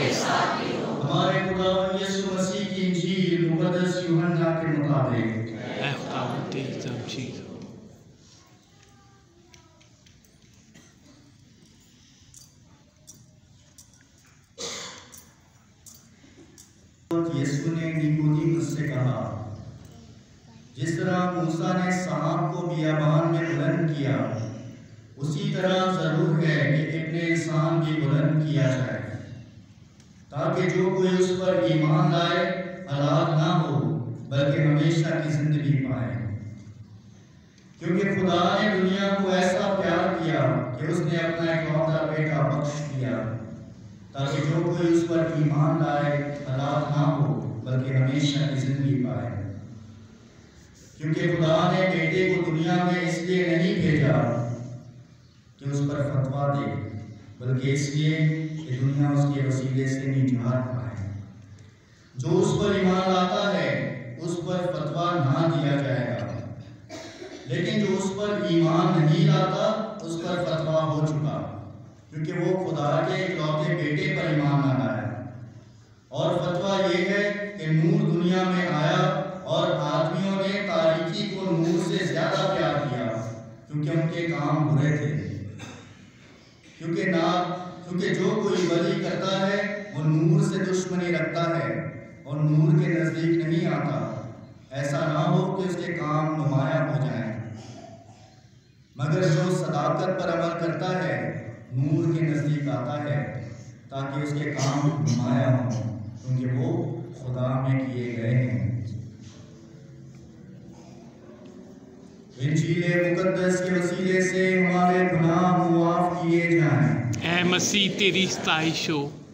हमारे खुदा यीशु मसीह की इंजील मुक़द्दस यूहन्ना के मुताबिक। ऐ खुदावंद तेरी तमजीद हो। यीशु ने निकोदेमुस से कहा, जिस तरह मूसा ने सांप को बियाबान में बुलंद किया, उसी तरह जरूर है कि इब्ने इंसान भी बुलंद किया जाए, ताकि जो कोई उस पर ईमान लाए हलाक ना हो बल्कि हमेशा की जिंदगी पाए। क्योंकि खुदा ने दुनिया को ऐसा प्यार किया कि उसने अपना इकलौता बेटा बख्श दिया, ताकि जो कोई उस पर ईमान लाए हलाक ना हो बल्कि हमेशा की जिंदगी पाए। क्योंकि खुदा ने बेटे को दुनिया में इसलिए नहीं भेजा कि उस पर फतवा दे, बल्कि इसलिए कि दुनिया उसके वसीले से निजात पाए। जो उस पर ईमान लाता है उस पर फतवा ना दिया जाएगा, लेकिन जो उस पर ईमान नहीं लाता उस पर फतवा हो चुका, क्योंकि वो खुदा के इकलौते बेटे पर ईमान ना लाया। और फतवा ये है कि नूर दुनिया में आया और आदमियों ने तारीकी को नूर से ज्यादा प्यार किया, क्योंकि उनके काम बुरे थे। क्योंकि जो कोई वली करता है वो नूर से दुश्मनी रखता है और नूर के नजदीक नहीं आता, ऐसा ना हो कि उसके काम नुमाया हो जाएं। मगर जो सदाकत पर अमल करता है नूर के नजदीक आता है, ताकि उसके काम नुमाया हों, क्योंकि वो खुदा में किए गए हैं। इंजीले मुकद्दस के वसीले से हमारे गुनाह मुआफ किए जाएं। ऐ मसीह तेरी सताइश हो।